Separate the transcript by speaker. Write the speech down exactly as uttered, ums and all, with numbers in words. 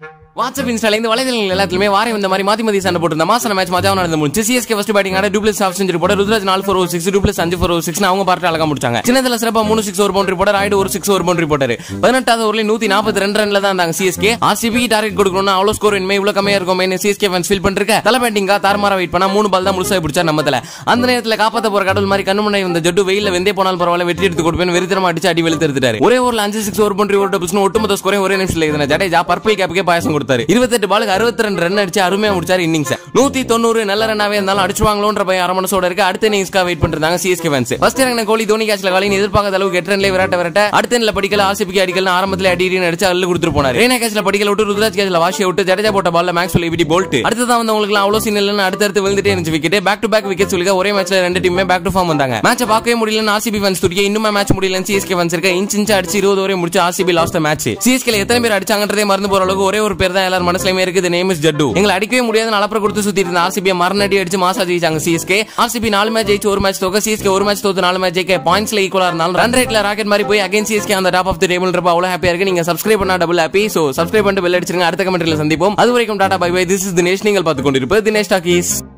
Speaker 1: WhatsApp இன்ஸ்டால இந்த வலைதளங்கள் எல்லாத்துலயுமே வாரம் இந்த மாதிரி மாத்தி மாத்தி சண்டை போட்டு மாசன மேட்ச் மஜாவா நடந்து முடிச்சு. சிஎஸ்கே ஃபர்ஸ்ட் பேட்டிங் ஆட டூப்ளஸ் ஹாஃப் செஞ்சுரி போட ருத்ராஜ் நாலு ஃபோர் சிக்ஸ் டூப்ளஸ் அஞ்சு ஃபோர் சிக்ஸ் அவங்க பார்த்து அழகா முடிச்சாங்க. சின்னதுல சிறப்பா மூணு சிக்ஸ் ஒரு பவுண்டரி போட ராய்டு ஒரு சிக்ஸ் ஒரு பவுண்டரி போட்டாரு. பதினெட்டாவது ஓவர்ல நூத்தி நாற்பத்தி ரெண்டு ரன்ல தான் இருந்தாங்க சிஎஸ்கே. ஆர்சிபி டார்கெட் கொடுக்கணும்னா அவ்வளவு ஸ்கோர் இனிமே இவ்வளவு கம்மியா இருக்கும் சிஎஸ்கே ஃபேன்ஸ் ஃபீல் பண்ணிருக்க. தலை பேட்டிங்கா தார்மாரா வெயிட் பண்ணா மூணு பால் தான் முழுசா பிடிச்சா நம்ம தல. அந்த நேரத்துல காப்பாத்த போற கடல் மாதிரி கண்ணு முன்னாடி வந்த ஜட்டு வெயில வெந்தே போனாலும் பரவாயில்ல வெற்றி எடுத்து கொடுப்பேன் வெறித்தனமா அடிச்சு அடி வெளுத்து எடுத்துட்டாரு. ஒரே ஓவர்ல அஞ்சு சிக்ஸ் ஒரு பவுண்டரி ஒரு டபுள்ஸ் ஒட்டுமொத்த ஸ்கோரே ஒரே நிமிஷத்துல எழுதின ஜடேஜா பர்பிள் கேப்புக்கே பாயசம் கொடுத்தாரு. இருபத்தெட்டு பாலுக்கு அறுபத்தி ரெண்டு ரன் அடிச்சு அருமையா முடிச்சாரு இன்னிங்ஸ். நூத்தி தொண்ணூறு நல்ல ரன்னாவே இருந்தாலும் அடிச்சுவாங்களோன்ற பயம் அரை மனசோட இருக்கு. அடுத்த இன்னிங்ஸ்க்கா வெயிட் பண்ணிருந்தாங்க சிஎஸ்கே ஃபேன்ஸ். ஃபர்ஸ்ட் இறங்கின கோலி தோனி கேட்ச்ல காலின் எதிர்பார்க்காத அளவுக்கு எட்டு ரன்ல விராட்ட விரட்ட அடுத்த இன்னில படிக்கல ஆர்சிபிக்கு அடிக்கல ஆரம்பத்துல அடிடின்னு அடிச்சு அள்ளு கொடுத்துட்டு போனாரு. ரெய்னா கேட்ச்ல படிக்கல விட்டு ருத்ராஜ் கேட்ச்ல வாஷி விட்டு ஜடேஜா போட்ட பால்ல மேக்ஸ்வெல் இப்படி போல்ட் அடுத்ததான் வந்தவங்களுக்கு அவ்வளவு சீன் இல்லன்னு அடுத்தடுத்து விழுந்துட்டே இருந்துச்சு wicket. Back to back wicket சொல்லிக்க ஒரே மேட்ச்ல ரெண்டு டீமே பேக் டு ஃபார்ம் வந்தாங்க. மேட்சை பார்க்கவே முடியலன்னு ஆர்சிபி ஃபேன்ஸ் துடிக்க இன்னும் மேட்ச் முடியலன்னு சிஎஸ்கே ஃபேன்ஸ் இருக்க இன்ச் இன்ச் அடிச்சு இருபது ஓவரே முடிச்சு ஆர்சிபி லாஸ்ட் மேட்ச். சிஎஸ்கேல எத்தனை பேர் அடிச்சாங்கன்றதே மறந்து போற அளவுக்கு ஒரே ஒரு பேர் தான் எல்லாரும் மனசுலயுமே இருக்கு. Name is Jaddu. எங்களை அடிக்கவே முடியாதுன்னு அலப்பற கொடுத்து சுத்திட்டு இருந்த ஆர்சிபி மரணடி அடிச்சு மாசா ஜெயிச்சாங்க சிஎஸ்கே. ஆர்சிபி நாலு மேட்ச் ஜெயிச்சு ஒரு மேட்ச் தோக்க சிஎஸ்கே ஒரு மேட்ச் தோத்து நாலு மேட்ச் ஜெயிக்க பாயிண்ட்ஸ்ல ஈக்குவலா இருந்தாலும் ரன் ரேட்ல ராக்கெட் மாதிரி போய் அகைன் சிஎஸ்கே அந்த டாப் ஆஃப் தி டேபிள் இருப்ப அவ்வளவு ஹாப்பியா இருக்கு. நீங்க சப்ஸ்கிரைப் பண்ணா டபுள் ஹாப்பி. சோ சப்ஸ்கிரைப் பண்ணிட்டு பெல் அடிச்சிருங்க. அடுத்த கமெண்ட்ல சந்திப்போம். அது வரைக்கும் tata bye bye. This is Dinesh. நீங்கள் பார்த்துக் கொண்டிருப்பது தினேஷ் டாக்கீஸ்.